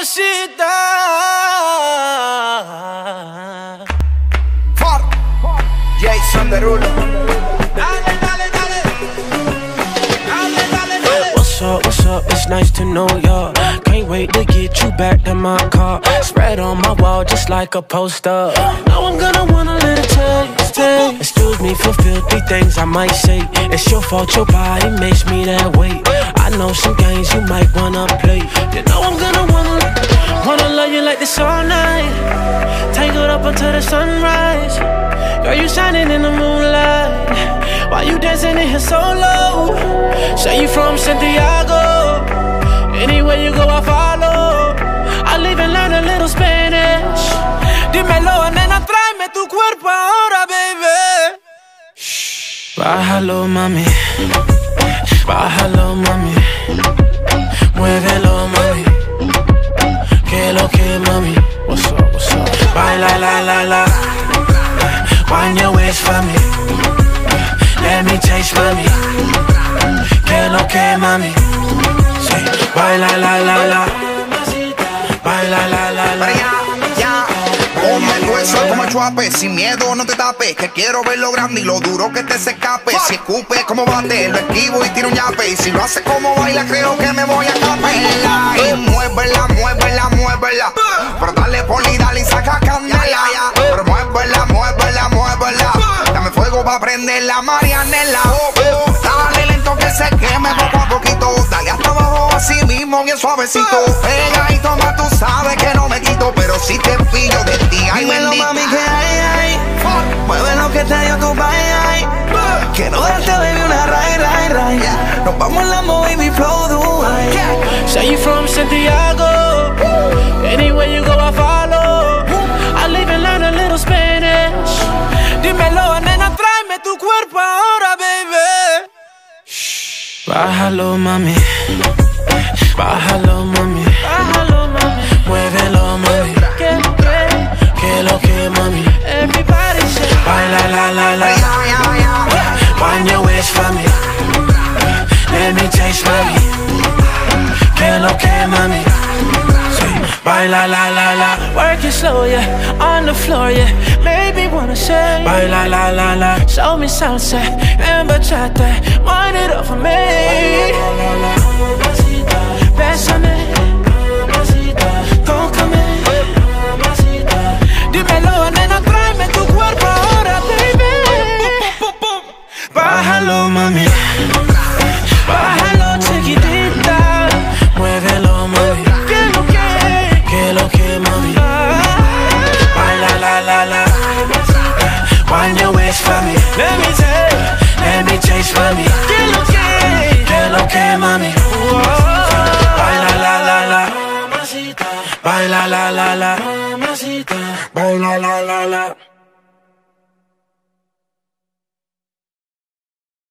Mamacita. Jason Derulo. Dale, dale, dale. Dale, dale, dale. What's up, it's nice to know ya. Can't wait to get you back to my car. Spread on my wall just like a poster. Now I'm gonna wanna let it taste. Excuse me for filthy things I might say. It's your fault your body makes me that way. I know some games you might wanna play. You know I'm gonna wanna love you like this all night. Tangled up until the sunrise. Girl, you shining in the moonlight. Why you dancing in here so low? Say you from Santiago. Anywhere you go I follow. I'll even learn a little Spanish. Dímelo, nena, tráeme tu cuerpo ahora, baby. Bájalo, mami. Bájalo, mami. Muévelo, mami. Que lo que, mami. What's up, what's up? Baila, la, la, la. Wind your waist for me. Let me taste, mami. Que lo que, mami. Say, baila, la, la, la. Baila, la, la, la. Ponme el hueso como chuape, sin miedo no te tapes. Que quiero ver lo grande y lo duro que te se escape. Si escupe como bate, lo esquivo y tiro un yape. Y si lo hace como baila, creo que me voy a capela. Y muévela, muévela, muévela. Pero dale poli y dale y saca candela. Pero muévela, muévela, muévela. Dame fuego pa' prender la marianela. Dale lento que se queme poco a poquito. Dale hasta abajo así mismo, bien suavecito. Pega y toma, tú sabes que no me quito. Pero si te pillo de ti, ay, dímelo, mami, que hay. Mueve lo que te dio tu bye. Quiero darte, baby, una ray. Nos vamos en la baby flow Dubai. Say you from Santiago. Anywhere you go I follow. I'll even learn a little Spanish. Dímelo, nena, tráeme tu cuerpo ahora, baby. Bájalo, mami. Bájalo, mami. Bájalo, mami. Muévelo, mami. Que lo que, mami. Everybody say, baila, la, la, la. Wind your waist for me. Let me taste, mami. Que lo que, mami. Say, baila, la, la, la. Work it slow, yeah. On the floor, yeah. Maybe wanna say, baila, la, la, la. Show me salsa and bachata. Wind it up for me. Bésame. Tócame. Dímelo, nena, tráeme tu cuerpo ahora, baby. Bájalo, mami. Bájalo, chiquitita. Muévelo, mami. Que lo que, mami. Baila, la, la, la. Wind your waist for me. Let me taste, mami. Que lo que, mami. Baila, la, la, la. Baila, la, la, la. Baila, la, la, la.